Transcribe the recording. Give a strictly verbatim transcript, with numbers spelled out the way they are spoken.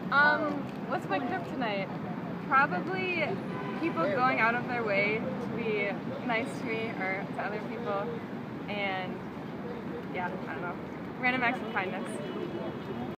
Um, what's my kryptonite? Probably people going out of their way to be nice to me or to other people, and yeah, I don't know, random acts of kindness.